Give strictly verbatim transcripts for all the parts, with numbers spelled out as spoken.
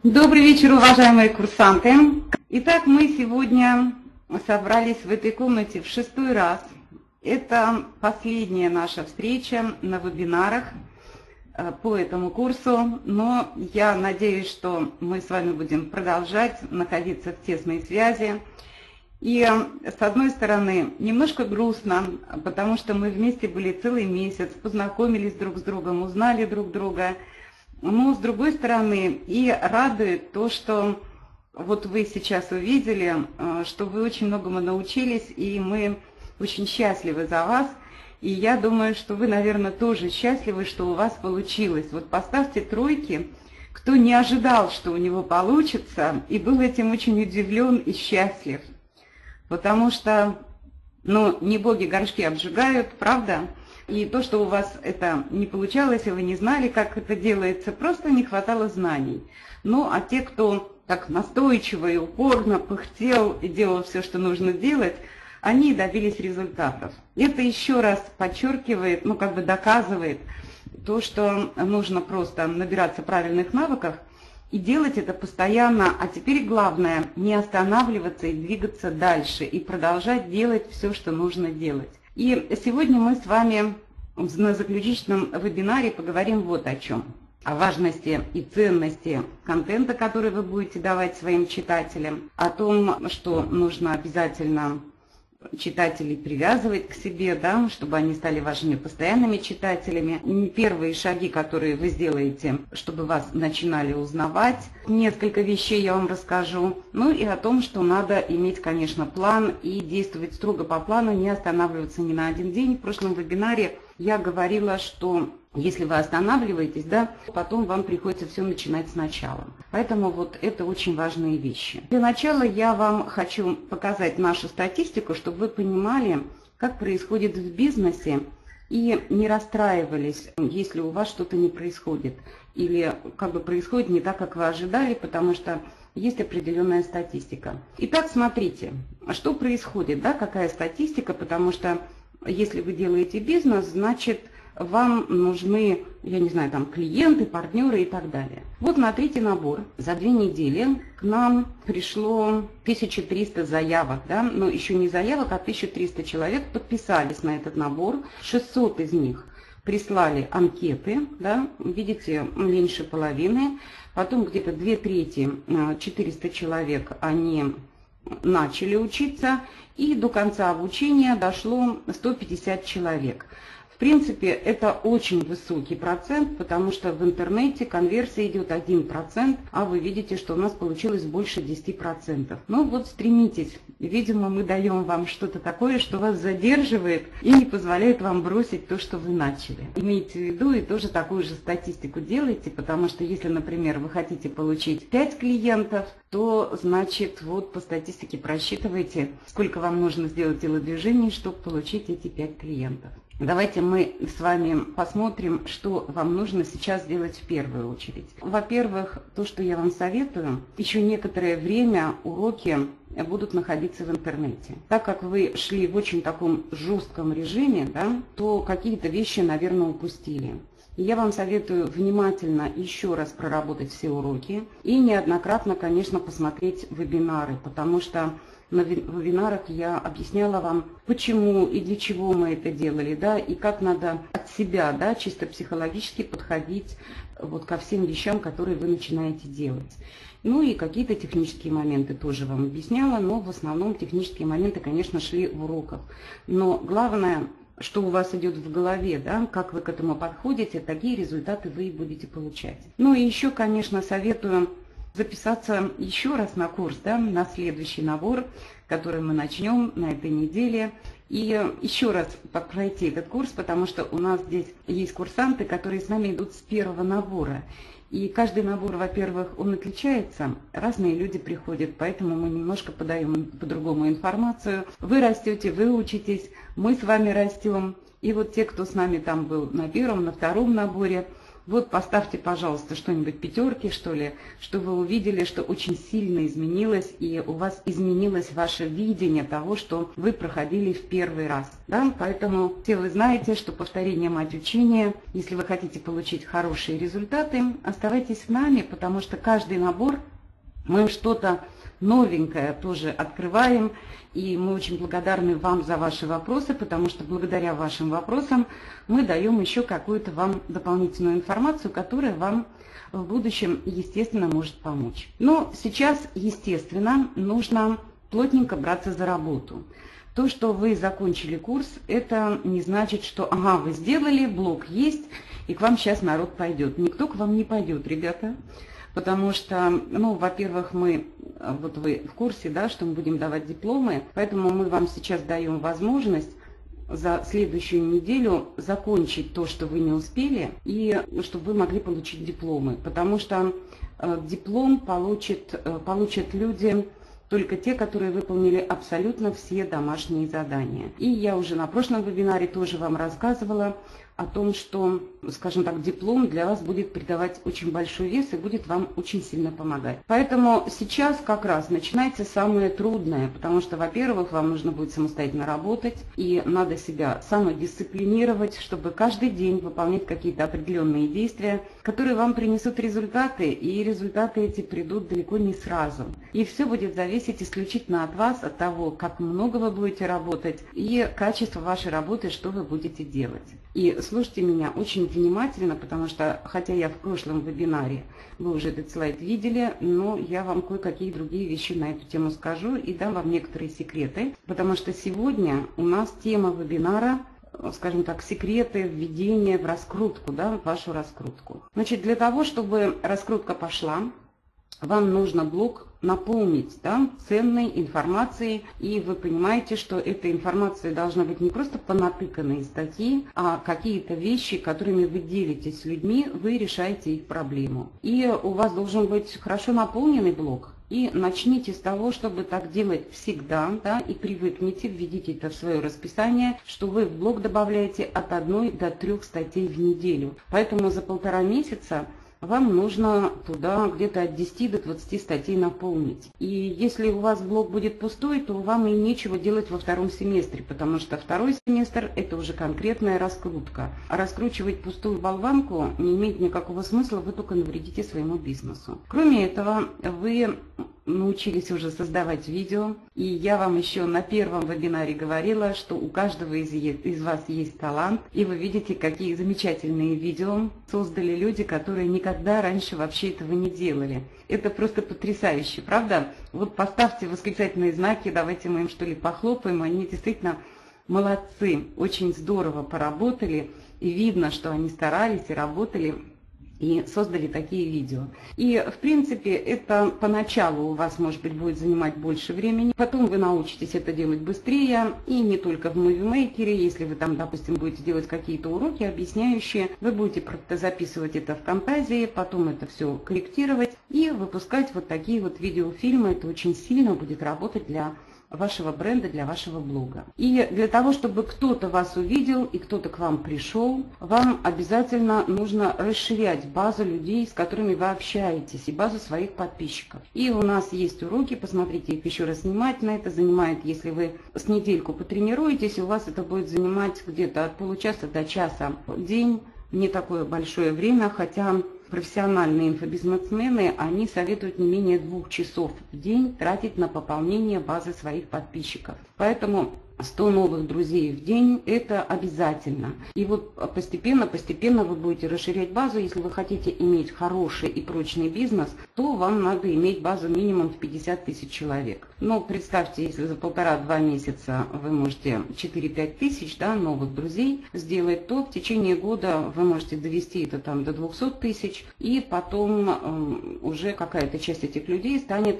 Добрый вечер, уважаемые курсанты. Итак, мы сегодня собрались в этой комнате в шестой раз. Это последняя наша встреча на вебинарах по этому курсу, но я надеюсь, что мы с вами будем продолжать находиться в тесной связи. И с одной стороны, немножко грустно, потому что мы вместе были целый месяц, познакомились друг с другом, узнали друг друга. Но с другой стороны, и радует то, что вот вы сейчас увидели, что вы очень многому научились, и мы очень счастливы за вас. И я думаю, что вы, наверное, тоже счастливы, что у вас получилось. Вот поставьте тройки, кто не ожидал, что у него получится, и был этим очень удивлен и счастлив. Потому что, ну, не боги горшки обжигают, правда? И то, что у вас это не получалось, и вы не знали, как это делается, просто не хватало знаний. Ну, а те, кто так настойчиво и упорно пыхтел и делал все, что нужно делать, они добились результатов. Это еще раз подчеркивает, ну, как бы доказывает то, что нужно просто набираться правильных навыков и делать это постоянно. А теперь главное не останавливаться и двигаться дальше, и продолжать делать все, что нужно делать. И сегодня мы с вами на заключительном вебинаре поговорим вот о чем. О важности и ценности контента, который вы будете давать своим читателям, о том, что нужно обязательно читателей привязывать к себе, да, чтобы они стали вашими постоянными читателями. Первые шаги, которые вы сделаете, чтобы вас начинали узнавать. Несколько вещей я вам расскажу. Ну и о том, что надо иметь, конечно, план и действовать строго по плану, не останавливаться ни на один день. В прошлом вебинаре я говорила, что если вы останавливаетесь, да, потом вам приходится все начинать сначала. Поэтому вот это очень важные вещи. Для начала я вам хочу показать нашу статистику, чтобы вы понимали, как происходит в бизнесе, и не расстраивались, если у вас что-то не происходит, или как бы происходит не так, как вы ожидали, потому что есть определенная статистика. Итак, смотрите, что происходит, да, какая статистика, потому что если вы делаете бизнес, значит, вам нужны, я не знаю, там клиенты, партнеры и так далее. Вот на третий набор за две недели к нам пришло тысяча триста заявок, да, но еще не заявок, а тысяча триста человек подписались на этот набор, шестьсот из них прислали анкеты, да, видите, меньше половины, потом где-то две трети, четыреста человек, они начали учиться, и до конца обучения дошло сто пятьдесят человек. В принципе, это очень высокий процент, потому что в интернете конверсия идет один процент, а вы видите, что у нас получилось больше десяти процентов. Ну вот стремитесь. Видимо, мы даем вам что-то такое, что вас задерживает и не позволяет вам бросить то, что вы начали. Имейте в виду и тоже такую же статистику делайте, потому что если, например, вы хотите получить пять клиентов, то значит вот по статистике просчитывайте, сколько вам нужно сделать телодвижений, чтобы получить эти пять клиентов. Давайте мы с вами посмотрим, что вам нужно сейчас сделать в первую очередь. Во-первых, то, что я вам советую, еще некоторое время уроки будут находиться в интернете. Так как вы шли в очень таком жестком режиме, да, то какие-то вещи, наверное, упустили. И я вам советую внимательно еще раз проработать все уроки и неоднократно, конечно, посмотреть вебинары, потому что на вебинарах я объясняла вам, почему и для чего мы это делали, да, и как надо от себя, да, чисто психологически подходить вот ко всем вещам, которые вы начинаете делать. Ну и какие-то технические моменты тоже вам объясняла, но в основном технические моменты, конечно, шли в уроках. Но главное, что у вас идет в голове, да, как вы к этому подходите, такие результаты вы и будете получать. Ну и еще, конечно, советую записаться еще раз на курс, да, на следующий набор, который мы начнем на этой неделе. И еще раз пройти этот курс, потому что у нас здесь есть курсанты, которые с нами идут с первого набора. И каждый набор, во-первых, он отличается, разные люди приходят, поэтому мы немножко подаем по-другому информацию. Вы растете, вы учитесь, мы с вами растем. И вот те, кто с нами там был на первом, на втором наборе, Вот поставьте, пожалуйста, что-нибудь пятерки, что ли, что вы увидели, что очень сильно изменилось, и у вас изменилось ваше видение того, что вы проходили в первый раз. Да? Поэтому все вы знаете, что повторение мать учения. Если вы хотите получить хорошие результаты, оставайтесь с нами, потому что каждый набор мы что-то новенькое тоже открываем, и мы очень благодарны вам за ваши вопросы, потому что благодаря вашим вопросам мы даем еще какую-то вам дополнительную информацию, которая вам в будущем, естественно, может помочь. Но сейчас, естественно, нужно плотненько браться за работу. То, что вы закончили курс, это не значит, что ага, вы сделали, блок есть, и к вам сейчас народ пойдет. Никто к вам не пойдет, ребята. Потому что, ну, во-первых, мы, вот вы в курсе, да, что мы будем давать дипломы, поэтому мы вам сейчас даем возможность за следующую неделю закончить то, что вы не успели, и чтобы вы могли получить дипломы. Потому что э, диплом получит, э, получат люди только те, которые выполнили абсолютно все домашние задания. И я уже на прошлом вебинаре тоже вам рассказывала о том, что, скажем так, диплом для вас будет придавать очень большой вес и будет вам очень сильно помогать. Поэтому сейчас как раз начинается самое трудное, потому что, во-первых, вам нужно будет самостоятельно работать, и надо себя самодисциплинировать, чтобы каждый день выполнять какие-то определенные действия, которые вам принесут результаты, и результаты эти придут далеко не сразу. И все будет зависеть исключительно от вас, от того, как много вы будете работать, и качество вашей работы, что вы будете делать. И слушайте меня очень внимательно, потому что, хотя я в прошлом вебинаре, вы уже этот слайд видели, но я вам кое-какие другие вещи на эту тему скажу и дам вам некоторые секреты, потому что сегодня у нас тема вебинара, скажем так, секреты введения в раскрутку, да, в вашу раскрутку. Значит, для того, чтобы раскрутка пошла, вам нужно блок наполнить, да, ценной информацией, и вы понимаете, что эта информация должна быть не просто понатыканные статьи, а какие-то вещи, которыми вы делитесь с людьми, вы решаете их проблему. И у вас должен быть хорошо наполненный блок. И начните с того, чтобы так делать всегда, да, и привыкните, введите это в свое расписание, что вы в блог добавляете от одной до трех статей в неделю. Поэтому за полтора месяца вам нужно туда где-то от десяти до двадцати статей наполнить. И если у вас блок будет пустой, то вам и нечего делать во втором семестре, потому что второй семестр – это уже конкретная раскрутка. А раскручивать пустую болванку не имеет никакого смысла, вы только навредите своему бизнесу. Кроме этого, вы научились уже создавать видео, и я вам еще на первом вебинаре говорила, что у каждого из, из вас есть талант, и вы видите, какие замечательные видео создали люди, которые никогда раньше вообще этого не делали. Это просто потрясающе, правда? Вот поставьте восклицательные знаки, давайте мы им что ли похлопаем, они действительно молодцы, очень здорово поработали, и видно, что они старались и работали, и создали такие видео. И, в принципе, это поначалу у вас, может быть, будет занимать больше времени. Потом вы научитесь это делать быстрее. И не только в Movie Maker. Если вы там, допустим, будете делать какие-то уроки объясняющие, вы будете записывать это в Camtasia, потом это все корректировать и выпускать вот такие вот видеофильмы. Это очень сильно будет работать для вашего бренда, для вашего блога. И для того, чтобы кто-то вас увидел и кто-то к вам пришел, вам обязательно нужно расширять базу людей, с которыми вы общаетесь, и базу своих подписчиков. И у нас есть уроки, посмотрите их еще раз внимательно. Это занимает, если вы с недельку потренируетесь, у вас это будет занимать где-то от получаса до часа в день. Не такое большое время, хотя профессиональные инфобизнесмены, они советуют не менее двух часов в день тратить на пополнение базы своих подписчиков. Поэтому сто новых друзей в день – это обязательно. И вот постепенно-постепенно вы будете расширять базу. Если вы хотите иметь хороший и прочный бизнес, то вам надо иметь базу минимум в пятьдесят тысяч человек. Но представьте, если за полтора-два месяца вы можете четыре-пять тысяч, да, новых друзей сделать, то в течение года вы можете довести это там до двухсот тысяч, и потом э, уже какая-то часть этих людей станет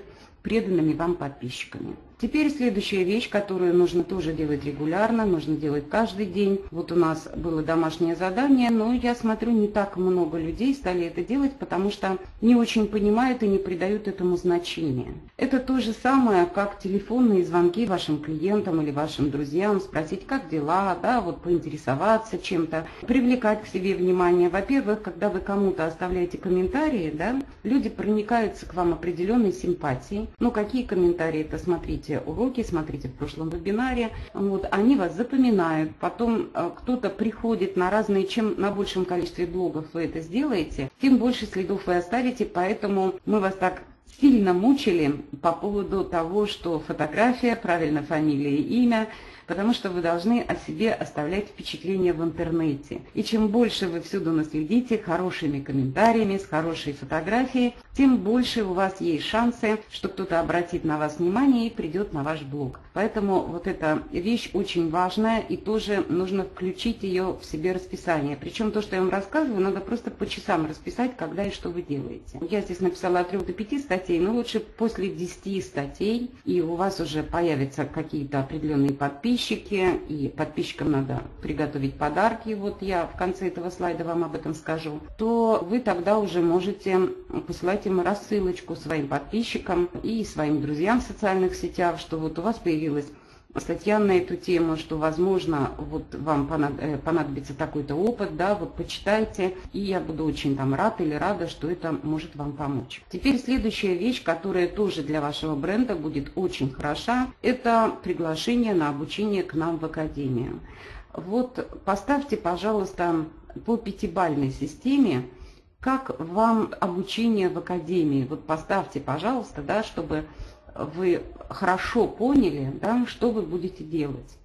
преданными вам подписчиками. Теперь следующая вещь, которую нужно тоже делать регулярно, нужно делать каждый день. Вот у нас было домашнее задание, но я смотрю, не так много людей стали это делать, потому что не очень понимают и не придают этому значения. Это то же самое, как телефонные звонки вашим клиентам или вашим друзьям, спросить, как дела, да, вот поинтересоваться чем-то, привлекать к себе внимание. Во-первых, когда вы кому-то оставляете комментарии, да, люди проникаются к вам определенной симпатией. Ну, какие комментарии? Это смотрите уроки, смотрите в прошлом вебинаре, вот, они вас запоминают, потом э, кто-то приходит на разные, чем на большем количестве блогов вы это сделаете, тем больше следов вы оставите, поэтому мы вас так сильно мучили по поводу того, что фотография, правильно фамилия и имя, потому что вы должны о себе оставлять впечатление в интернете. И чем больше вы всюду наследите хорошими комментариями, с хорошей фотографией, тем больше у вас есть шансы, что кто-то обратит на вас внимание и придет на ваш блог. Поэтому вот эта вещь очень важная, и тоже нужно включить ее в себе расписание. Причем то, что я вам рассказываю, надо просто по часам расписать, когда и что вы делаете. Я здесь написала от трёх до пяти статей, но лучше после десяти статей, и у вас уже появятся какие-то определенные подписчики, и подписчикам надо приготовить подарки, вот я в конце этого слайда вам об этом скажу, то вы тогда уже можете посылать им рассылочку своим подписчикам и своим друзьям в социальных сетях, что вот у вас появилась статья на эту тему, что, возможно, вот вам понадобится такой-то опыт, да, вот почитайте, и я буду очень там рад или рада, что это может вам помочь. Теперь следующая вещь, которая тоже для вашего бренда будет очень хороша, это приглашение на обучение к нам в академию. Вот поставьте, пожалуйста, по пятибалльной системе, как вам обучение в академии. Вот поставьте, пожалуйста, да, чтобы вы хорошо поняли, да, что вы будете делать.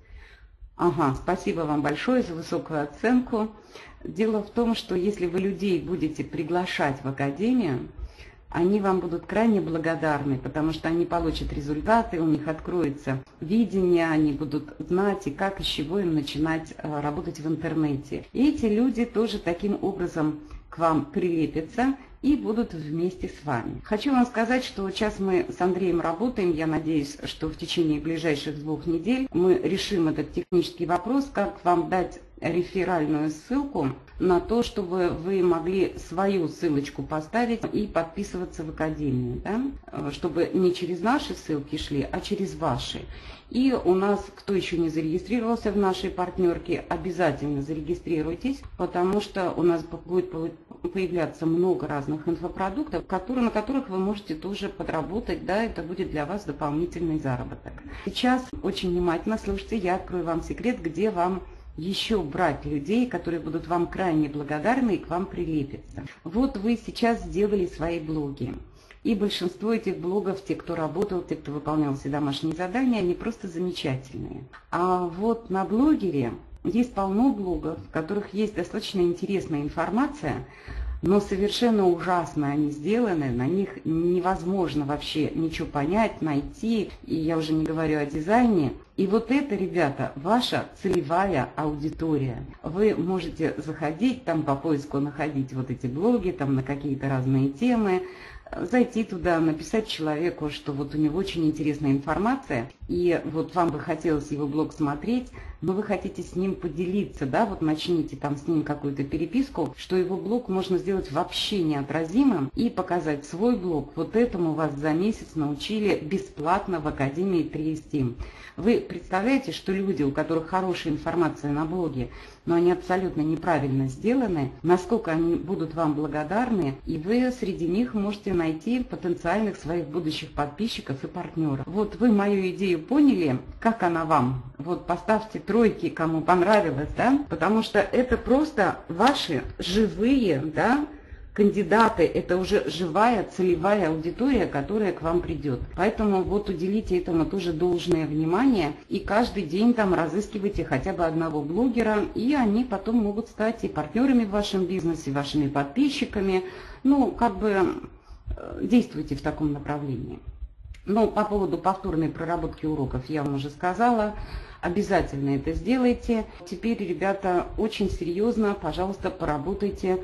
Ага, спасибо вам большое за высокую оценку. Дело в том, что если вы людей будете приглашать в академию, они вам будут крайне благодарны, потому что они получат результаты, у них откроется видение, они будут знать, и как и с чего им начинать работать в интернете. И эти люди тоже таким образом к вам прилепятся и будут вместе с вами. Хочу вам сказать, что сейчас мы с Андреем работаем, я надеюсь, что в течение ближайших двух недель мы решим этот технический вопрос, как вам дать реферальную ссылку на то, чтобы вы могли свою ссылочку поставить и подписываться в академию, да? Чтобы не через наши ссылки шли, а через ваши. И у нас, кто еще не зарегистрировался в нашей партнерке, обязательно зарегистрируйтесь, потому что у нас будет появляться много разных инфопродуктов, которые, на которых вы можете тоже подработать, да, это будет для вас дополнительный заработок. Сейчас очень внимательно слушайте, я открою вам секрет, где вам еще брать людей, которые будут вам крайне благодарны и к вам прилепятся. Вот вы сейчас сделали свои блоги. И большинство этих блогов, те, кто работал, те, кто выполнял все домашние задания, они просто замечательные. А вот на блогере есть полно блогов, в которых есть достаточно интересная информация, но совершенно ужасно они сделаны, на них невозможно вообще ничего понять, найти, и я уже не говорю о дизайне. И вот это, ребята, ваша целевая аудитория. Вы можете заходить, там по поиску находить вот эти блоги, там на какие-то разные темы, зайти туда, написать человеку, что вот у него очень интересная информация, и вот вам бы хотелось его блог смотреть, но вы хотите с ним поделиться, да, вот начните там с ним какую-то переписку, что его блог можно сделать вообще неотразимым и показать свой блог. Вот этому вас за месяц научили бесплатно в Академии три эс тим. Вы представляете, что люди, у которых хорошая информация на блоге, но они абсолютно неправильно сделаны, насколько они будут вам благодарны, и вы среди них можете найти потенциальных своих будущих подписчиков и партнеров. Вот вы мою идею поняли, как она вам? Вот поставьте тройки, кому понравилось, да, потому что это просто ваши живые, да, кандидаты, это уже живая целевая аудитория, которая к вам придет. Поэтому вот уделите этому тоже должное внимание и каждый день там разыскивайте хотя бы одного блогера, и они потом могут стать и партнерами в вашем бизнесе, вашими подписчиками. Ну, как бы действуйте в таком направлении. Но по поводу повторной проработки уроков я вам уже сказала. Обязательно это сделайте. Теперь, ребята, очень серьезно, пожалуйста, поработайте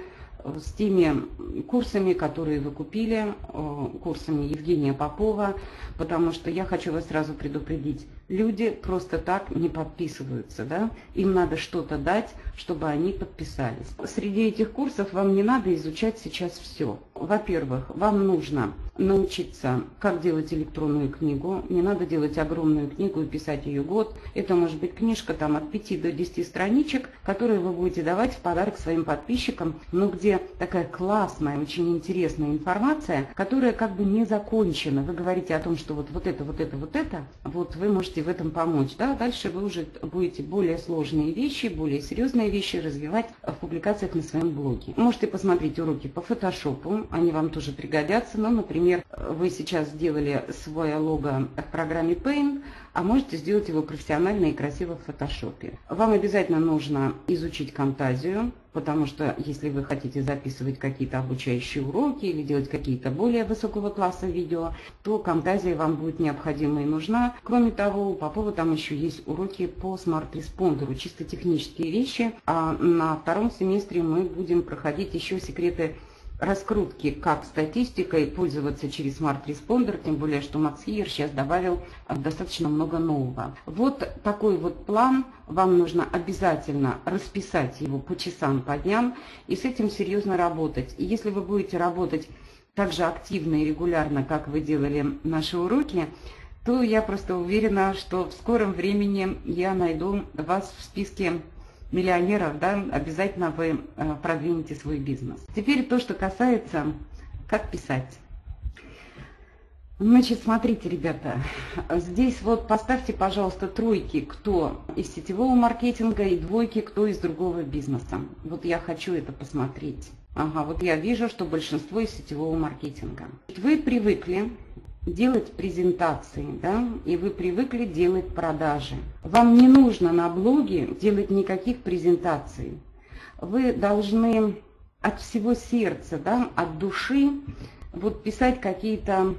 с теми курсами, которые вы купили, курсами Евгения Попова, потому что я хочу вас сразу предупредить, люди просто так не подписываются, да? Им надо что-то дать, чтобы они подписались. Среди этих курсов вам не надо изучать сейчас все. Во-первых, вам нужно научиться, как делать электронную книгу. Не надо делать огромную книгу и писать ее год. Это может быть книжка там от пяти до десяти страничек, которые вы будете давать в подарок своим подписчикам, но где такая классная, очень интересная информация, которая как бы не закончена. Вы говорите о том, что вот, вот это, вот это, вот это, вот вы можете в этом помочь. Да? Дальше вы уже будете более сложные вещи, более серьезные вещи развивать в публикациях на своем блоге. Можете посмотреть уроки по фотошопу, они вам тоже пригодятся. Ну, например, вы сейчас сделали свое лого в программе Paint, а можете сделать его профессионально и красиво в фотошопе. Вам обязательно нужно изучить Camtasia, потому что если вы хотите записывать какие-то обучающие уроки или делать какие-то более высокого класса видео, то Camtasia вам будет необходима и нужна. Кроме того, у Попова там еще есть уроки по смарт-респондеру, чисто технические вещи. А на втором семестре мы будем проходить еще секреты раскрутки, как статистикой пользоваться через Smart Responder, тем более, что Макс Хиер сейчас добавил достаточно много нового. Вот такой вот план, вам нужно обязательно расписать его по часам, по дням и с этим серьезно работать. И если вы будете работать так же активно и регулярно, как вы делали наши уроки, то я просто уверена, что в скором времени я найду вас в списке миллионеров, да, обязательно вы продвинете свой бизнес. Теперь то, что касается, как писать. Значит, смотрите, ребята, здесь вот поставьте, пожалуйста, тройки, кто из сетевого маркетинга, и двойки, кто из другого бизнеса. Вот я хочу это посмотреть. Ага, вот я вижу, что большинство из сетевого маркетинга. Вы привыкли делать презентации, да, и вы привыкли делать продажи. Вам не нужно на блоге делать никаких презентаций. Вы должны от всего сердца, да, от души вот писать какие-то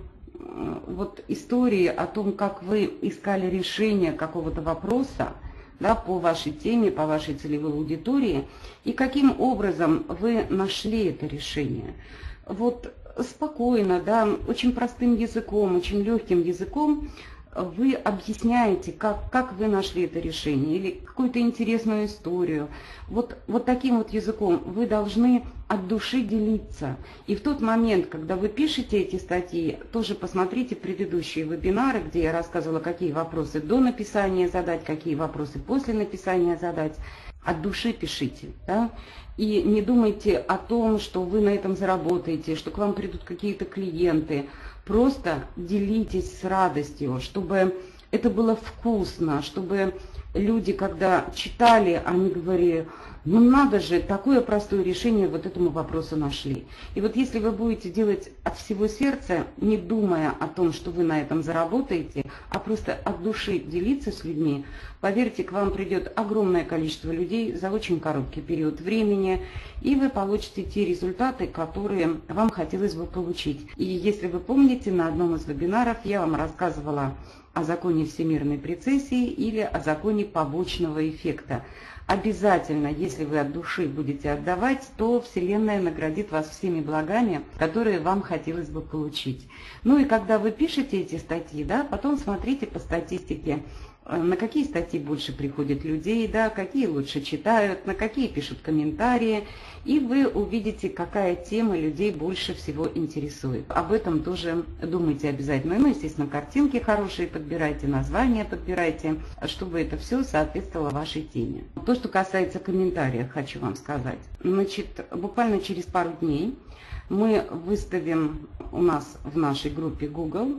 вот истории о том, как вы искали решение какого-то вопроса, да, по вашей теме, по вашей целевой аудитории, и каким образом вы нашли это решение. Вот спокойно, да, очень простым языком, очень легким языком вы объясняете, как, как вы нашли это решение или какую-то интересную историю. Вот, вот таким вот языком вы должны от души делиться. И в тот момент, когда вы пишете эти статьи, тоже посмотрите предыдущие вебинары, где я рассказывала, какие вопросы до написания задать, какие вопросы после написания задать. От души пишите, да? И не думайте о том, что вы на этом заработаете, что к вам придут какие-то клиенты. Просто делитесь с радостью, чтобы это было вкусно, чтобы люди, когда читали, они говорили: ну надо же, такое простое решение вот этому вопросу нашли. И вот если вы будете делать от всего сердца, не думая о том, что вы на этом заработаете, а просто от души делиться с людьми, поверьте, к вам придет огромное количество людей за очень короткий период времени, и вы получите те результаты, которые вам хотелось бы получить. И если вы помните, на одном из вебинаров я вам рассказывала о законе всемирной прецессии или о законе побочного эффекта. Обязательно, если вы от души будете отдавать, то Вселенная наградит вас всеми благами, которые вам хотелось бы получить. Ну и когда вы пишете эти статьи, да, потом смотрите по статистике, на какие статьи больше приходит людей, да, какие лучше читают, на какие пишут комментарии, и вы увидите, какая тема людей больше всего интересует. Об этом тоже думайте обязательно. Ну, естественно, картинки хорошие подбирайте, названия подбирайте, чтобы это все соответствовало вашей теме. То, что касается комментариев, хочу вам сказать. Значит, буквально через пару дней мы выставим у нас в нашей группе Google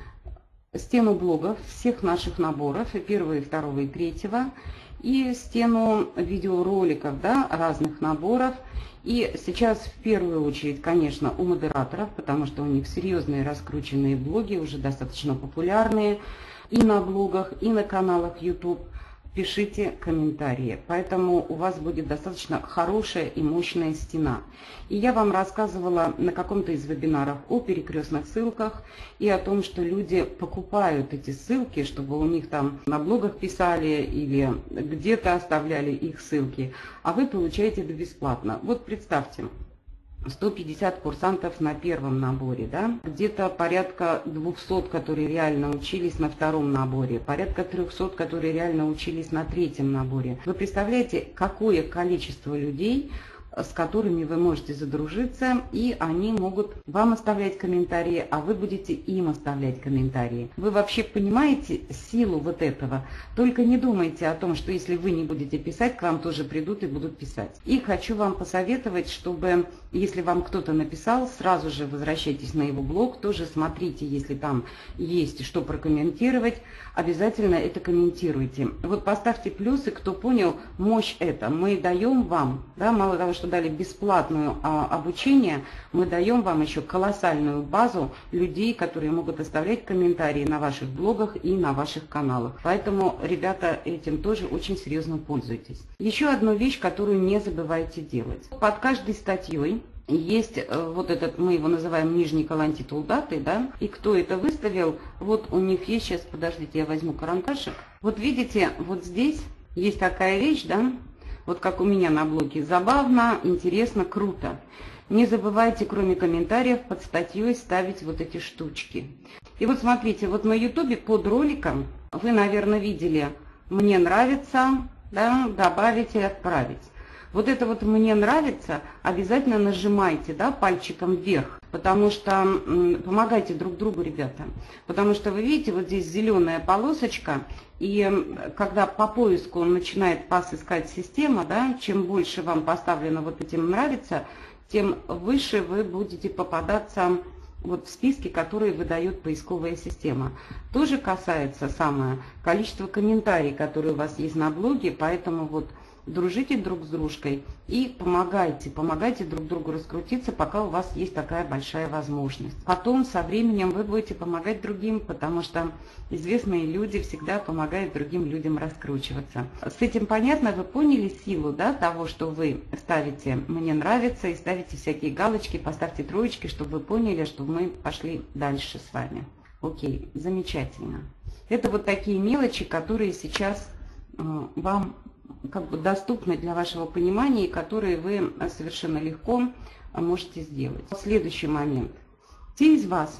стену блогов всех наших наборов, и первого, и второго, и третьего, и стену видеороликов, да, разных наборов. И сейчас в первую очередь, конечно, у модераторов, потому что у них серьезные раскрученные блоги, уже достаточно популярные и на блогах, и на каналах YouTube. Пишите комментарии, поэтому у вас будет достаточно хорошая и мощная стена. И я вам рассказывала на каком-то из вебинаров о перекрестных ссылках и о том, что люди покупают эти ссылки, чтобы у них там на блогах писали или где-то оставляли их ссылки, а вы получаете это бесплатно. Вот представьте, сто пятьдесят курсантов на первом наборе, да? Где-то порядка двухсот, которые реально учились на втором наборе, порядка трёхсот, которые реально учились на третьем наборе. Вы представляете, какое количество людей, с которыми вы можете задружиться, и они могут вам оставлять комментарии, а вы будете им оставлять комментарии. Вы вообще понимаете силу вот этого? Только не думайте о том, что если вы не будете писать, к вам тоже придут и будут писать. И хочу вам посоветовать, чтобы, если вам кто-то написал, сразу же возвращайтесь на его блог, тоже смотрите, если там есть что прокомментировать, обязательно это комментируйте. Вот поставьте плюсы, кто понял мощь это. Мы даем вам, да, мало того, что дали бесплатное а, обучение, мы даем вам еще колоссальную базу людей, которые могут оставлять комментарии на ваших блогах и на ваших каналах. Поэтому, ребята, этим тоже очень серьезно пользуйтесь. Еще одну вещь, которую не забывайте делать. Под каждой статьей есть вот этот, мы его называем нижний колонтитул даты, да, и кто это выставил, вот у них есть, сейчас, подождите, я возьму карандашик. Вот видите, вот здесь есть такая вещь, да, вот как у меня на блоге, забавно, интересно, круто. Не забывайте, кроме комментариев, под статьей ставить вот эти штучки. И вот смотрите, вот на ютубе под роликом вы, наверное, видели «Мне нравится», да, добавить и отправить. Вот это вот «Мне нравится» обязательно нажимайте, да, пальчиком вверх, потому что м, помогайте друг другу, ребята. Потому что вы видите, вот здесь зеленая полосочка, и м, когда по поиску он начинает вас искать система, да, чем больше вам поставлено вот этим «нравится», тем выше вы будете попадаться вот в списке, которые выдает поисковая система. Тоже касается самое количество комментариев, которые у вас есть на блоге, поэтому вот дружите друг с дружкой и помогайте, помогайте друг другу раскрутиться, пока у вас есть такая большая возможность. Потом со временем вы будете помогать другим, потому что известные люди всегда помогают другим людям раскручиваться. С этим понятно? Вы поняли силу, да, того, что вы ставите «Мне нравится» и ставите всякие галочки, поставьте троечки, чтобы вы поняли, что мы пошли дальше с вами. Окей, замечательно. Это вот такие мелочи, которые сейчас э, вам как бы доступны для вашего понимания, и которые вы совершенно легко можете сделать. Следующий момент. Те из вас,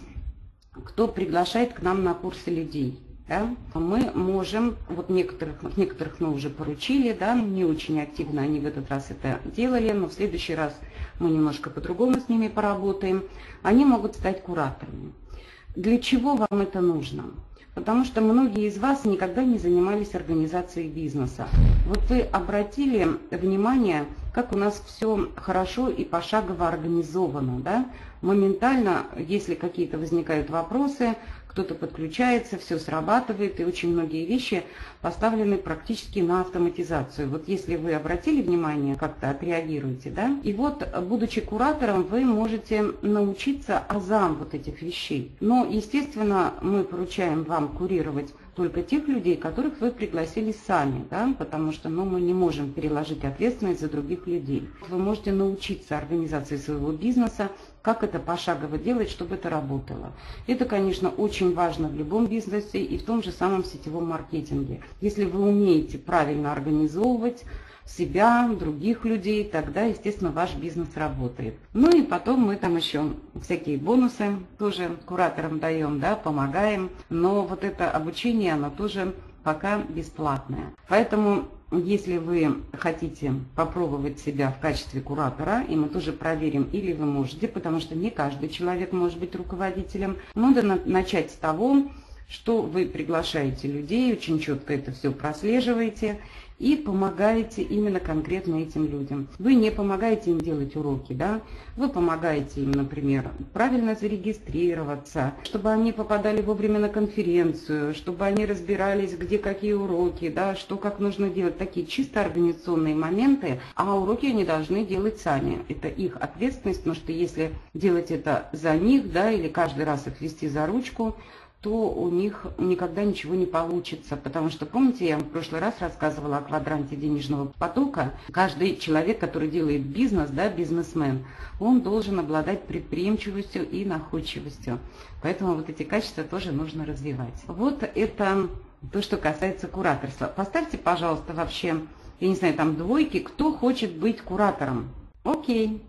кто приглашает к нам на курсы людей, да, мы можем, вот некоторых, некоторых мы уже поручили, да, не очень активно они в этот раз это делали, но в следующий раз мы немножко по-другому с ними поработаем. Они могут стать кураторами. Для чего вам это нужно? Потому что многие из вас никогда не занимались организацией бизнеса. Вот вы обратили внимание, как у нас все хорошо и пошагово организовано, да? Моментально, если какие-то возникают вопросы, кто-то подключается, все срабатывает, и очень многие вещи поставлены практически на автоматизацию. Вот если вы обратили внимание, как-то отреагируете, да? И вот, будучи куратором, вы можете научиться азам вот этих вещей. Но, естественно, мы поручаем вам курировать только тех людей, которых вы пригласили сами, да? Потому что, ну, мы не можем переложить ответственность за других людей. Вы можете научиться организации своего бизнеса, как это пошагово делать, чтобы это работало. Это, конечно, очень важно в любом бизнесе и в том же самом сетевом маркетинге. Если вы умеете правильно организовывать себя, других людей, тогда, естественно, ваш бизнес работает. Ну и потом мы там еще всякие бонусы тоже кураторам даем, да, помогаем. Но вот это обучение, оно тоже пока бесплатное. Поэтому, если вы хотите попробовать себя в качестве куратора, и мы тоже проверим, или вы можете, потому что не каждый человек может быть руководителем, надо начать с того, что вы приглашаете людей, очень четко это все прослеживаете и помогаете именно конкретно этим людям. Вы не помогаете им делать уроки, да? Вы помогаете им, например, правильно зарегистрироваться, чтобы они попадали вовремя на конференцию, чтобы они разбирались, где какие уроки, да, что как нужно делать. Такие чисто организационные моменты, а уроки они должны делать сами. Это их ответственность, потому что если делать это за них, да, или каждый раз их вести за ручку, то у них никогда ничего не получится. Потому что, помните, я вам в прошлый раз рассказывала о квадранте денежного потока. Каждый человек, который делает бизнес, да, бизнесмен, он должен обладать предприимчивостью и находчивостью. Поэтому вот эти качества тоже нужно развивать. Вот это то, что касается кураторства. Поставьте, пожалуйста, вообще, я не знаю, там двойки, кто хочет быть куратором. Окей.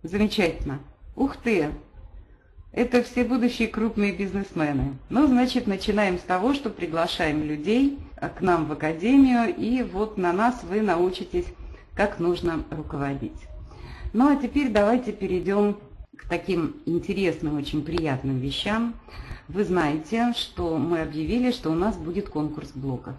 Замечательно. Ух ты! Это все будущие крупные бизнесмены. Ну, значит, начинаем с того, что приглашаем людей к нам в академию, и вот на нас вы научитесь, как нужно руководить. Ну, а теперь давайте перейдем к таким интересным, очень приятным вещам. Вы знаете, что мы объявили, что у нас будет конкурс блогов.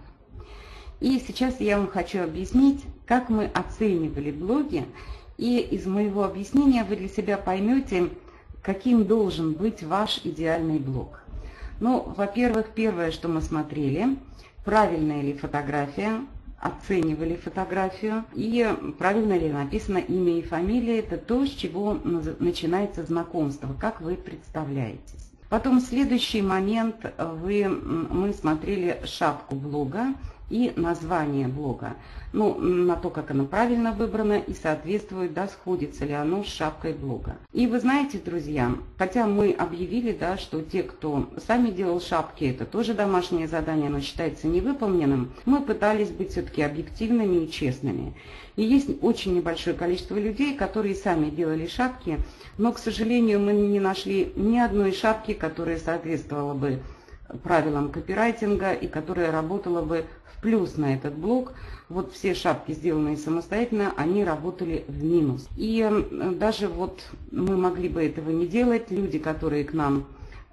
И сейчас я вам хочу объяснить, как мы оценивали блоги, и из моего объяснения вы для себя поймете, каким должен быть ваш идеальный блог. Ну, во-первых, первое, что мы смотрели, правильная ли фотография, оценивали фотографию, и правильно ли написано имя и фамилия. Это то, с чего начинается знакомство, как вы представляетесь. Потом следующий момент, вы, мы смотрели шапку блога и название блога. Ну, на то, как оно правильно выбрано и соответствует, да, сходится ли оно с шапкой блога. И вы знаете, друзья, хотя мы объявили, да, что те, кто сами делал шапки, это тоже домашнее задание, но считается невыполненным, мы пытались быть все-таки объективными и честными. И есть очень небольшое количество людей, которые сами делали шапки, но, к сожалению, мы не нашли ни одной шапки, которая соответствовала бы правилам копирайтинга и которая работала бы в плюс на этот блог. Вот все шапки, сделанные самостоятельно, они работали в минус. И даже вот мы могли бы этого не делать. Люди, которые к нам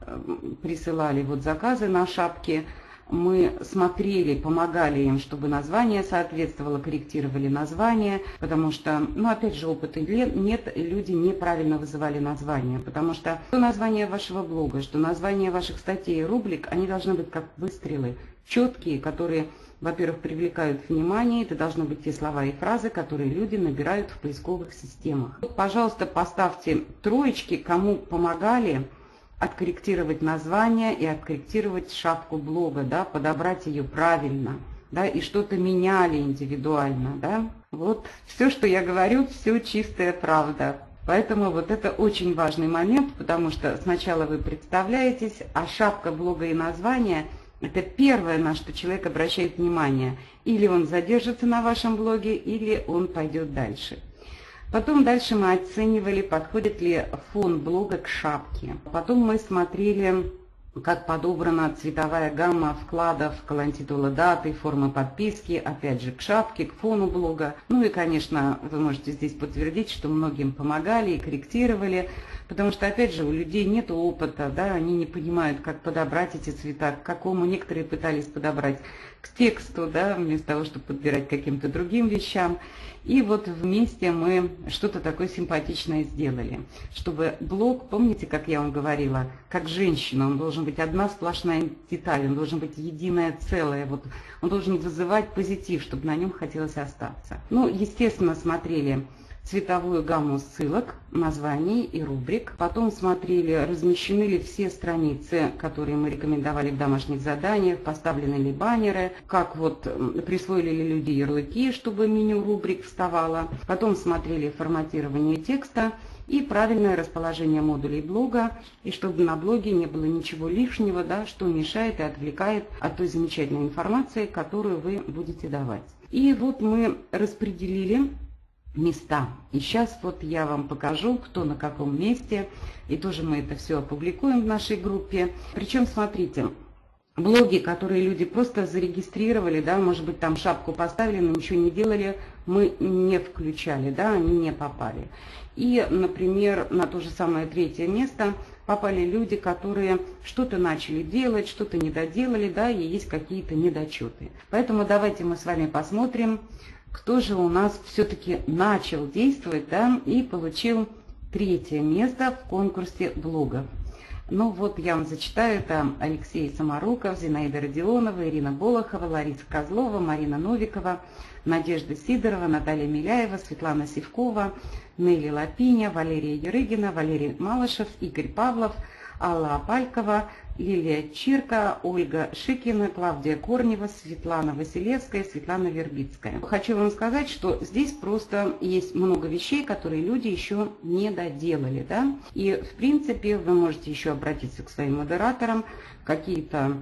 присылали вот заказы на шапки, мы смотрели, помогали им, чтобы название соответствовало, корректировали название, потому что, ну, опять же, опыта нет, люди неправильно вызывали название, потому что что название вашего блога, что название ваших статей и рубрик, они должны быть как выстрелы, четкие, которые, во-первых, привлекают внимание, это должны быть те слова и фразы, которые люди набирают в поисковых системах. Пожалуйста, поставьте троечки, кому помогали откорректировать название и откорректировать шапку блога, да, подобрать ее правильно, да, и что-то меняли индивидуально, да. Вот все, что я говорю, все чистая правда. Поэтому вот это очень важный момент, потому что сначала вы представляетесь, а шапка блога и название – это первое, на что человек обращает внимание. Или он задержится на вашем блоге, или он пойдет дальше. Потом дальше мы оценивали, подходит ли фон блога к шапке. Потом мы смотрели, как подобрана цветовая гамма вкладов, колонтитула даты, формы подписки, опять же к шапке, к фону блога. Ну и, конечно, вы можете здесь подтвердить, что многим помогали и корректировали, потому что, опять же, у людей нет опыта, да, они не понимают, как подобрать эти цвета, к какому некоторые пытались подобрать к тексту, да, вместо того, чтобы подбирать к каким-то другим вещам. И вот вместе мы что-то такое симпатичное сделали, чтобы блог, помните, как я вам говорила, как женщина, он должен быть одна сплошная деталь, он должен быть единое целое, вот, он должен вызывать позитив, чтобы на нем хотелось остаться. Ну, естественно, смотрели цветовую гамму ссылок, названий и рубрик. Потом смотрели, размещены ли все страницы, которые мы рекомендовали в домашних заданиях, поставлены ли баннеры, как вот присвоили ли люди ярлыки, чтобы меню рубрик вставало. Потом смотрели форматирование текста и правильное расположение модулей блога, и чтобы на блоге не было ничего лишнего, да, что мешает и отвлекает от той замечательной информации, которую вы будете давать. И вот мы распределили места. И сейчас вот я вам покажу, кто на каком месте, и тоже мы это все опубликуем в нашей группе. Причем, смотрите, блоги, которые люди просто зарегистрировали, да, может быть, там шапку поставили, но ничего не делали, мы не включали, да, они не попали. И, например, на то же самое третье место попали люди, которые что-то начали делать, что-то не доделали, да, и есть какие-то недочеты. Поэтому давайте мы с вами посмотрим, кто же у нас все-таки начал действовать, да, и получил третье место в конкурсе блогов. Ну вот я вам зачитаю, это Алексей Самаруков, Зинаида Родионова, Ирина Болохова, Лариса Козлова, Марина Новикова, Надежда Сидорова, Наталья Миляева, Светлана Сивкова, Нелли Лапиня, Валерия Юрыгина, Валерий Малышев, Игорь Павлов, Алла Апалькова, Лилия Чирка, Ольга Шикина, Клавдия Корнева, Светлана Василевская, Светлана Вербицкая. Хочу вам сказать, что здесь просто есть много вещей, которые люди еще не доделали, да? И, в принципе, вы можете еще обратиться к своим модераторам, какие-то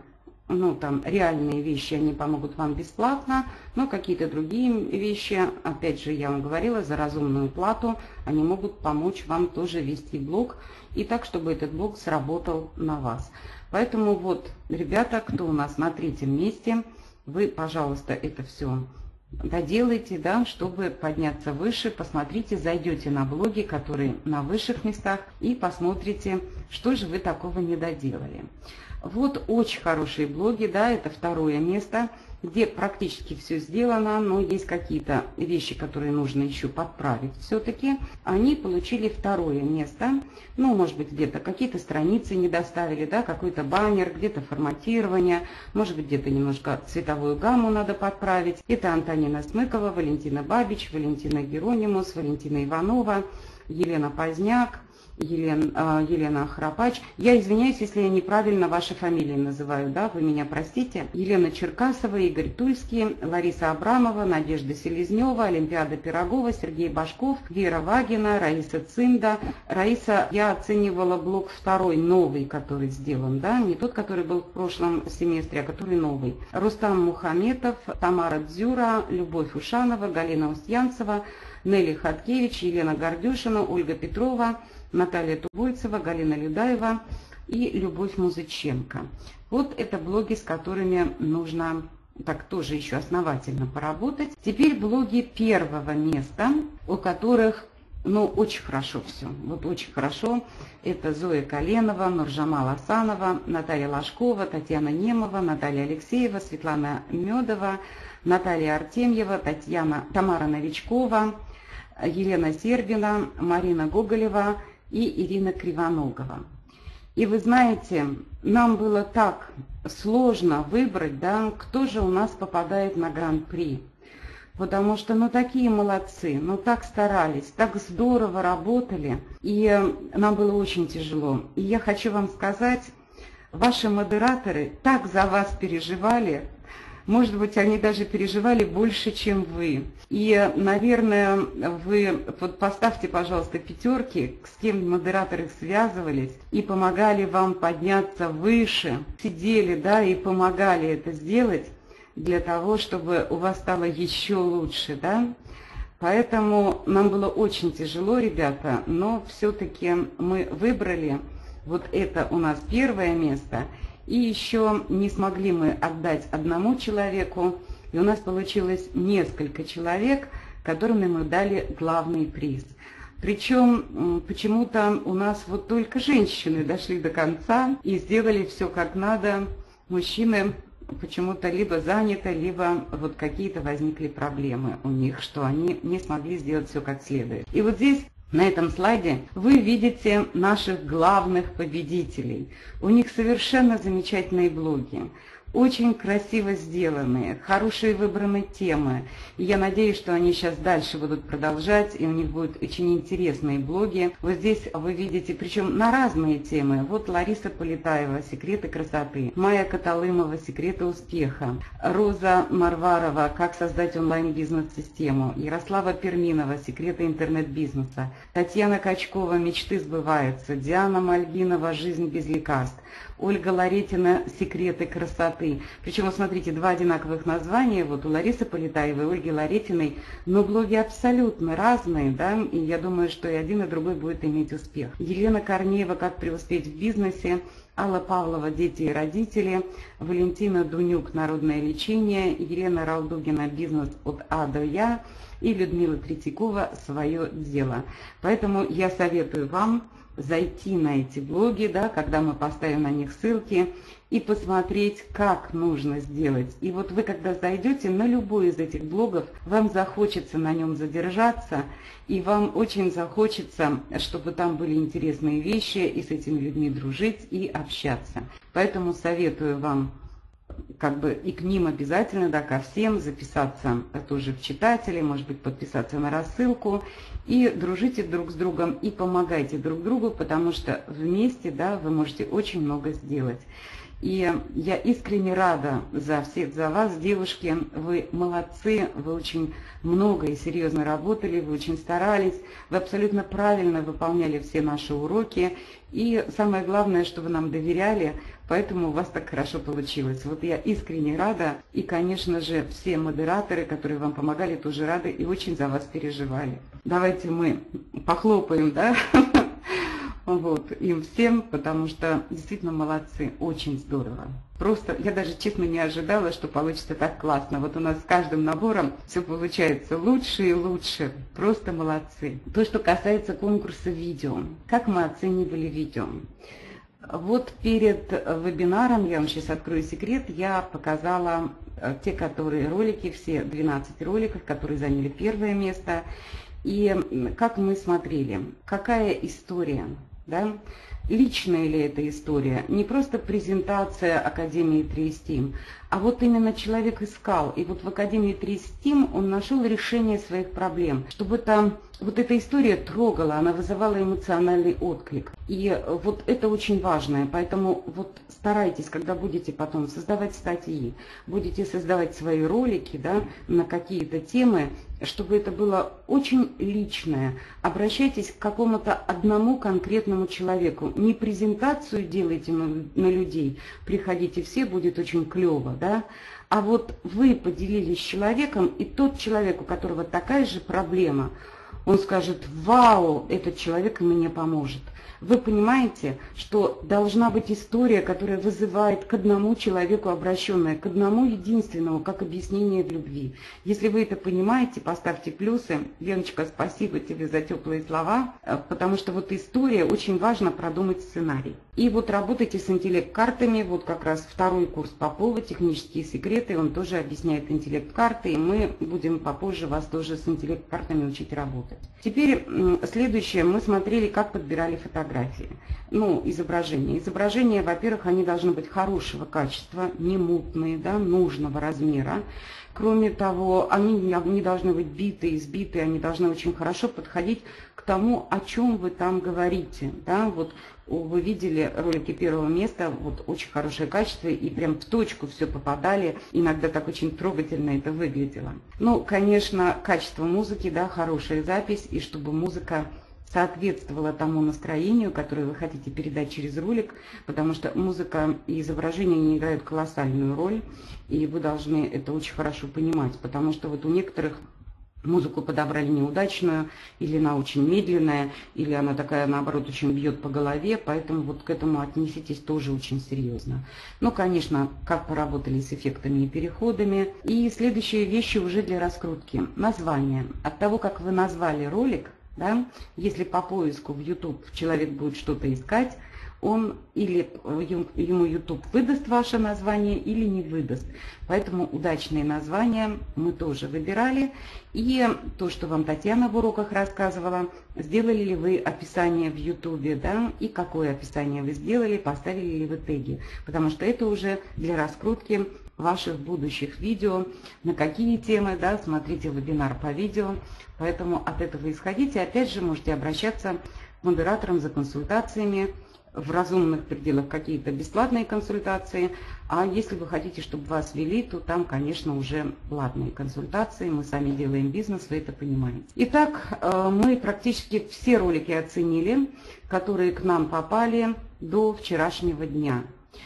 ну, там, реальные вещи, они помогут вам бесплатно, но какие-то другие вещи, опять же, я вам говорила, за разумную плату, они могут помочь вам тоже вести блог, и так, чтобы этот блог сработал на вас. Поэтому вот, ребята, кто у нас на третьем месте, вы, пожалуйста, это все доделайте, да, чтобы подняться выше. Посмотрите, зайдете на блоги, которые на высших местах, и посмотрите, что же вы такого не доделали. Вот очень хорошие блоги, да, это второе место, где практически все сделано, но есть какие-то вещи, которые нужно еще подправить все-таки. Они получили второе место, ну, может быть, где-то какие-то страницы не доставили, да, какой-то баннер, где-то форматирование, может быть, где-то немножко цветовую гамму надо подправить. Это Антонина Смыкова, Валентина Бабич, Валентина Геронимус, Валентина Иванова, Елена Поздняк, Елена, Елена Храпач. Я извиняюсь, если я неправильно ваши фамилии называю, да, вы меня простите. Елена Черкасова, Игорь Тульский, Лариса Абрамова, Надежда Селезнева, Олимпиада Пирогова, Сергей Башков, Вера Вагина, Раиса Цинда. Раиса, я оценивала блок второй, новый, который сделан, да, не тот, который был в прошлом семестре, а который новый. Рустам Мухаметов, Тамара Дзюра, Любовь Ушанова, Галина Устьянцева, Нелли Хаткевич, Елена Гордюшина, Ольга Петрова, Наталья Тубульцева, Галина Людаева и Любовь Музыченко. Вот это блоги, с которыми нужно так тоже еще основательно поработать. Теперь блоги первого места, у которых, ну, очень хорошо все. Вот очень хорошо. Это Зоя Коленова, Нуржамал Асанова, Наталья Ложкова, Татьяна Немова, Наталья Алексеева, Светлана Медова, Наталья Артемьева, Татьяна, Тамара Новичкова, Елена Сербина, Марина Гоголева и Ирина Кривоногова. И вы знаете, нам было так сложно выбрать, да, кто же у нас попадает на гран-при. Потому что, ну, такие молодцы, ну, так старались, так здорово работали. И нам было очень тяжело. И я хочу вам сказать, ваши модераторы так за вас переживали. Может быть, они даже переживали больше, чем вы. И, наверное, вы вот поставьте, пожалуйста, пятерки, с кем модераторы связывались и помогали вам подняться выше, сидели, да, и помогали это сделать для того, чтобы у вас стало еще лучше, да. Поэтому нам было очень тяжело, ребята, но все-таки мы выбрали вот это у нас первое место. И еще не смогли мы отдать одному человеку, и у нас получилось несколько человек, которым мы дали главный приз. Причем почему-то у нас вот только женщины дошли до конца и сделали все как надо. Мужчины почему-то либо заняты, либо вот какие-то возникли проблемы у них, что они не смогли сделать все как следует. И вот здесь на этом слайде вы видите наших главных победителей. У них совершенно замечательные блоги, очень красиво сделанные, хорошие выбраны темы. И я надеюсь, что они сейчас дальше будут продолжать, и у них будут очень интересные блоги. Вот здесь вы видите, причем на разные темы. Вот Лариса Полетаева «Секреты красоты», Майя Каталымова «Секреты успеха», Роза Марварова «Как создать онлайн-бизнес-систему», Ярослава Перминова «Секреты интернет-бизнеса», Татьяна Качкова «Мечты сбываются», Диана Мальбинова «Жизнь без лекарств», Ольга Ларетина «Секреты красоты». Причем, вот смотрите, два одинаковых названия, вот у Ларисы Полетаевой и Ольги Ларетиной, но блоги абсолютно разные, да, и я думаю, что и один, и другой будет иметь успех. Елена Корнеева «Как преуспеть в бизнесе», Алла Павлова «Дети и родители», Валентина Дунюк «Народное лечение», Елена Ралдугина «Бизнес от А до Я» и Людмила Третьякова «Свое дело». Поэтому я советую вам зайти на эти блоги, да, когда мы поставим на них ссылки, и посмотреть, как нужно сделать. И вот вы, когда зайдете на любой из этих блогов, вам захочется на нем задержаться, и вам очень захочется, чтобы там были интересные вещи, и с этими людьми дружить, и общаться. Поэтому советую вам как бы и к ним обязательно, да, ко всем записаться тоже в читатели, может быть, подписаться на рассылку, и дружите друг с другом, и помогайте друг другу, потому что вместе, да, вы можете очень много сделать. И я искренне рада за всех, за вас, девушки, вы молодцы, вы очень много и серьезно работали, вы очень старались, вы абсолютно правильно выполняли все наши уроки, и самое главное, что вы нам доверяли, поэтому у вас так хорошо получилось. Вот я искренне рада, и, конечно же, все модераторы, которые вам помогали, тоже рады и очень за вас переживали. Давайте мы похлопаем, да? Вот, им всем, потому что действительно молодцы, очень здорово. Просто я даже честно не ожидала, что получится так классно. Вот у нас с каждым набором все получается лучше и лучше. Просто молодцы. То, что касается конкурса видео. Как мы оценивали видео? Вот перед вебинаром, я вам сейчас открою секрет, я показала те, которые ролики, все двенадцать роликов, которые заняли первое место. И как мы смотрели, какая история, да? Личная ли эта история? Не просто презентация Академии три стим, а вот именно человек искал. И вот в Академии три стим он нашел решение своих проблем, чтобы это, вот эта история трогала, она вызывала эмоциональный отклик. И вот это очень важно. Поэтому вот старайтесь, когда будете потом создавать статьи, будете создавать свои ролики, да, на какие-то темы, чтобы это было очень личное. Обращайтесь к какому-то одному конкретному человеку. Не презентацию делайте на, на людей, приходите все, будет очень клево, да? А вот вы поделились с человеком, и тот человек, у которого такая же проблема, он скажет: вау, этот человек мне поможет. Вы понимаете, что должна быть история, которая вызывает к одному человеку обращенная, к одному единственному, как объяснение в любви. Если вы это понимаете, поставьте плюсы. Леночка, спасибо тебе за теплые слова, потому что вот история, очень важно продумать сценарий. И вот работайте с интеллект-картами, вот как раз второй курс Попова, технические секреты, он тоже объясняет интеллект-карты, и мы будем попозже вас тоже с интеллект-картами учить работать. Теперь следующее, мы смотрели, как подбирали фотографии. Ну, изображения. Изображения, во-первых, они должны быть хорошего качества, не мутные, да, нужного размера. Кроме того, они не должны быть битые, избитые, они должны очень хорошо подходить к тому, о чем вы там говорите. Да? Вот вы видели ролики первого места, вот очень хорошее качество, и прям в точку все попадали. Иногда так очень трогательно это выглядело. Ну, конечно, качество музыки, да, хорошая запись, и чтобы музыка соответствовала тому настроению, которое вы хотите передать через ролик, потому что музыка и изображение не играют колоссальную роль, и вы должны это очень хорошо понимать, потому что вот у некоторых музыку подобрали неудачную, или она очень медленная, или она такая, наоборот, очень бьет по голове, поэтому вот к этому отнеситесь тоже очень серьезно. Ну, конечно, как поработали с эффектами и переходами. И следующие вещи уже для раскрутки. Название. От того, как вы назвали ролик, да, если по поиску в YouTube человек будет что-то искать, он или ему YouTube выдаст ваше название, или не выдаст. Поэтому удачные названия мы тоже выбирали. И то, что вам Татьяна в уроках рассказывала, сделали ли вы описание в YouTube, да, и какое описание вы сделали, поставили ли вы теги. Потому что это уже для раскрутки ваших будущих видео, на какие темы, да, смотрите вебинар по видео. Поэтому от этого исходите. Опять же, можете обращаться к модераторам за консультациями, в разумных пределах какие-то бесплатные консультации. А если вы хотите, чтобы вас вели, то там, конечно, уже платные консультации. Мы сами делаем бизнес, вы это понимаете. Итак, мы практически все ролики оценили, которые к нам попали до вчерашнего дня.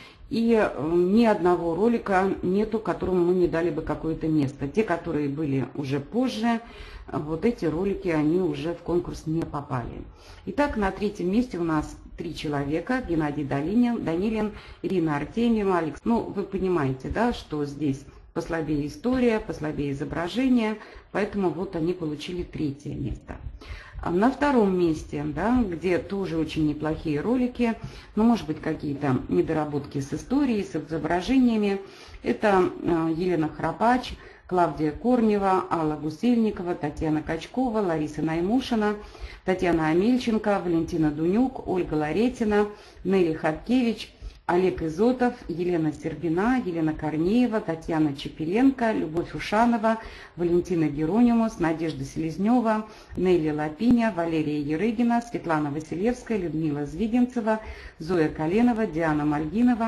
И ни одного ролика нету, которому мы не дали бы какое-то место. Те, которые были уже позже, вот эти ролики, они уже в конкурс не попали. Итак, на третьем месте у нас три человека. Геннадий Данилин, Данилин, Ирина Артемьева, Алекс. Ну, вы понимаете, да, что здесь послабее история, послабее изображение, поэтому вот они получили третье место. На втором месте, да, где тоже очень неплохие ролики, но, может быть, какие-то недоработки с историей, с изображениями, это Елена Храпач, Клавдия Корнева, Алла Гусельникова, Татьяна Качкова, Лариса Наймушина, Татьяна Амельченко, Валентина Дунюк, Ольга Ларетина, Нелли Хаткевич, Олег Изотов, Елена Сербина, Елена Корнеева, Татьяна Чепеленко, Любовь Ушанова, Валентина Геронимус, Надежда Селезнева, Нелли Лапиня, Валерия Ерыгина, Светлана Василевская, Людмила Звигинцева, Зоя Коленова, Диана Мальгинова,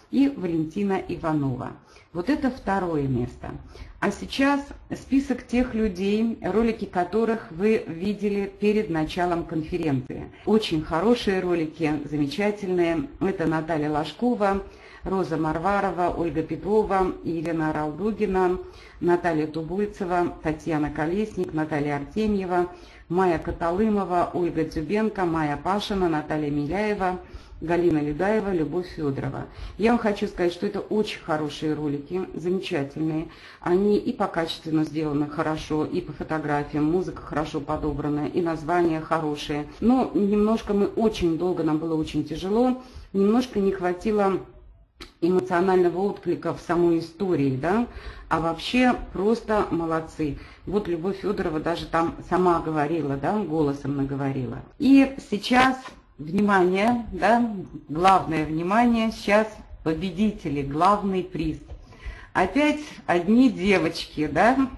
и Валентина Иванова. Вот это второе место. А сейчас список тех людей, ролики которых вы видели перед началом конференции. Очень хорошие ролики, замечательные. Это Наталья Ложкова, Роза Марварова, Ольга Петрова, Елена Ралдугина, Наталья Тубульцева, Татьяна Колесник, Наталья Артемьева, Майя Каталымова, Ольга Дзюбенко, Майя Пашина, Наталья Миляева, Галина Людаева, Любовь Федорова. Я вам хочу сказать, что это очень хорошие ролики, замечательные. Они и по качественно сделаны хорошо, и по фотографиям, музыка хорошо подобрана, и названия хорошие. Но немножко мы очень долго, нам было очень тяжело, немножко не хватило эмоционального отклика в самой истории, да, а вообще просто молодцы. Вот Любовь Федорова даже там сама говорила, да, голосом наговорила. И сейчас... Внимание, да, главное внимание, сейчас победители, главный приз. Опять одни девочки, да,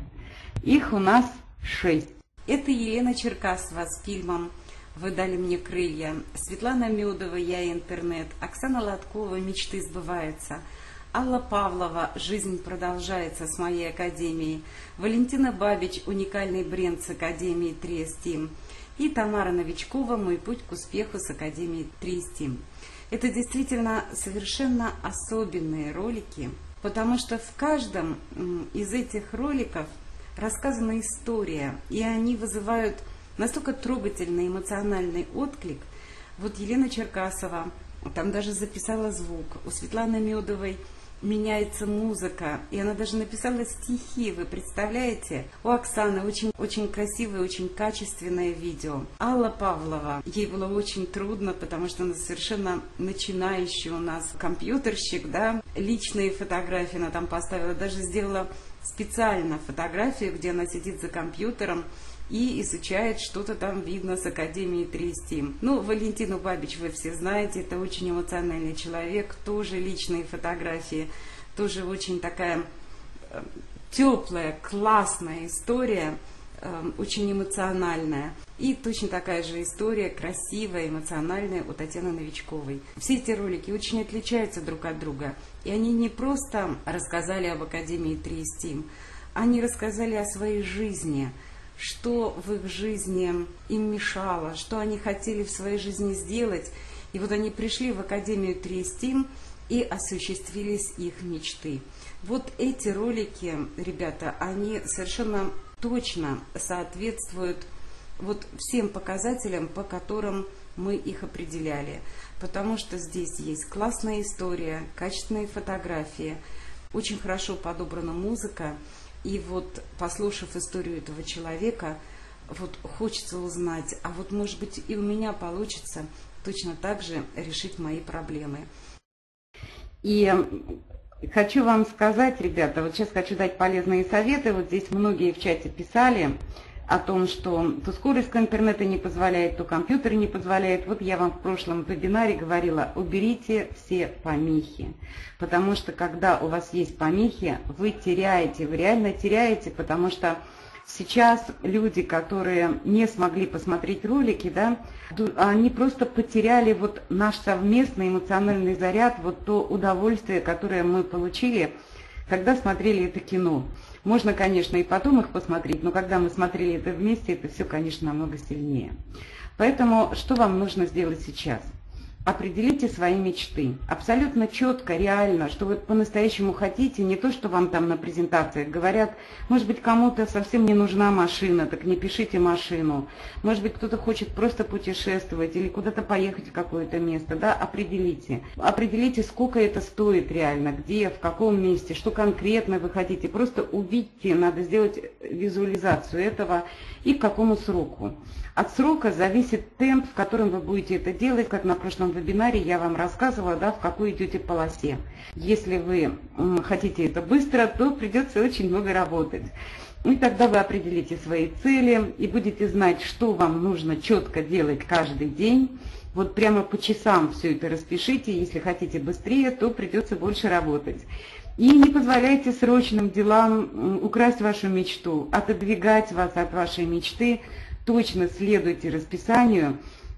их у нас шесть. Это Елена Черкасова с фильмом «Вы дали мне крылья», Светлана Медова «Я и интернет», Оксана Лоткова «Мечты сбываются», Алла Павлова «Жизнь продолжается» с моей академией, Валентина Бабич «Уникальный бренд» с академией три эс Team и Тамара Новичкова «Мой путь к успеху» с академией три эс Team. Это действительно совершенно особенные ролики, потому что в каждом из этих роликов рассказана история, и они вызывают настолько трогательный эмоциональный отклик. Вот Елена Черкасова там даже записала звук, у Светланы Медовой меняется музыка, и она даже написала стихи, вы представляете? У Оксаны очень, очень красивое, очень качественное видео. Алла Павлова, ей было очень трудно, потому что она совершенно начинающий у нас компьютерщик, да, личные фотографии она там поставила, даже сделала специально фотографию, где она сидит за компьютером и изучает что-то там, видно, с академии три эс Team. Ну, Валентину Бабич вы все знаете, это очень эмоциональный человек, тоже личные фотографии, тоже очень такая э, теплая, классная история, э, очень эмоциональная. И точно такая же история, красивая, эмоциональная у Татьяны Новичковой. Все эти ролики очень отличаются друг от друга, и они не просто рассказали об академии три эс Team, они рассказали о своей жизни, что в их жизни им мешало, что они хотели в своей жизни сделать. И вот они пришли в академию три эс Team, и осуществились их мечты. Вот эти ролики, ребята, они совершенно точно соответствуют вот всем показателям, по которым мы их определяли. Потому что здесь есть классная история, качественные фотографии, очень хорошо подобрана музыка. И вот, послушав историю этого человека, вот хочется узнать, а вот может быть и у меня получится точно так же решить мои проблемы. И хочу вам сказать, ребята, вот сейчас хочу дать полезные советы. Вот здесь многие в чате писали о том, что то скорость интернета не позволяет, то компьютер не позволяет. Вот я вам в прошлом вебинаре говорила, уберите все помехи. Потому что когда у вас есть помехи, вы теряете, вы реально теряете, потому что сейчас люди, которые не смогли посмотреть ролики, да, они просто потеряли вот наш совместный эмоциональный заряд, вот то удовольствие, которое мы получили, когда смотрели это кино. Можно, конечно, и потом их посмотреть, но когда мы смотрели это вместе, это все, конечно, намного сильнее. Поэтому что вам нужно сделать сейчас? Определите свои мечты. Абсолютно четко, реально, что вы по-настоящему хотите, не то, что вам там на презентациях говорят. Может быть, кому-то совсем не нужна машина, так не пишите машину. Может быть, кто-то хочет просто путешествовать или куда-то поехать в какое-то место. Да? Определите. Определите, сколько это стоит реально, где, в каком месте, что конкретно вы хотите. Просто увидьте, надо сделать визуализацию этого и к какому сроку. От срока зависит темп, в котором вы будете это делать, как на прошлом вебинаре я вам рассказывала, да, в какой идете полосе. Если вы хотите это быстро, то придется очень много работать. И тогда вы определите свои цели и будете знать, что вам нужно четко делать каждый день. Вот прямо по часам все это распишите. Если хотите быстрее, то придется больше работать. И не позволяйте срочным делам украсть вашу мечту, отодвигать вас от вашей мечты. Точно следуйте расписанию,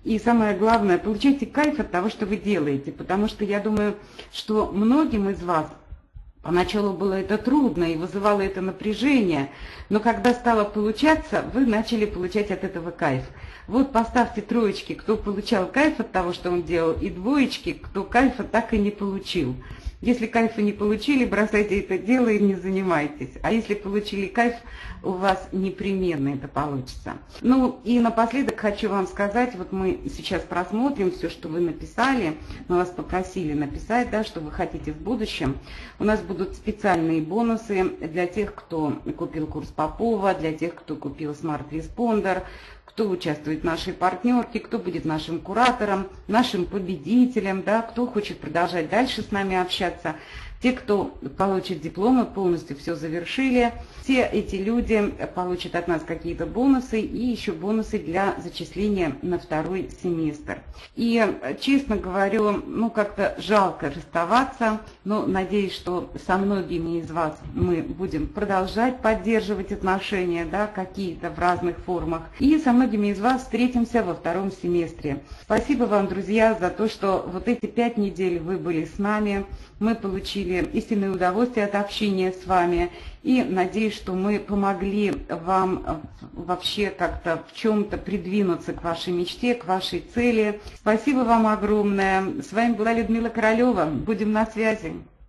И самое главное, получайте кайф от того, что вы делаете, потому что я думаю, что многим из вас поначалу было это трудно и вызывало это напряжение, но когда стало получаться, вы начали получать от этого кайф. Вот поставьте троечки, кто получал кайф от того, что он делал, и двоечки, кто кайфа так и не получил. Если кайфа не получили, бросайте это дело и не занимайтесь. А если получили кайф, у вас непременно это получится. Ну и напоследок хочу вам сказать, вот мы сейчас просмотрим все, что вы написали. Мы вас попросили написать, да, что вы хотите в будущем. У нас будут специальные бонусы для тех, кто купил курс Попова, для тех, кто купил Smart Responder, кто участвует в нашей партнерке, кто будет нашим куратором, нашим победителем, да, кто хочет продолжать дальше с нами общаться. Те, кто получит дипломы, полностью все завершили, все эти люди получат от нас какие-то бонусы и еще бонусы для зачисления на второй семестр. И, честно говорю, ну как-то жалко расставаться, но надеюсь, что со многими из вас мы будем продолжать поддерживать отношения, да, какие-то в разных формах. И со многими из вас встретимся во втором семестре. Спасибо вам, друзья, за то, что вот эти пять недель вы были с нами. Мы получили истинное удовольствие от общения с вами. И надеюсь, что мы помогли вам вообще как-то в чем-то придвинуться к вашей мечте, к вашей цели. Спасибо вам огромное. С вами была Людмила Королева. Будем на связи.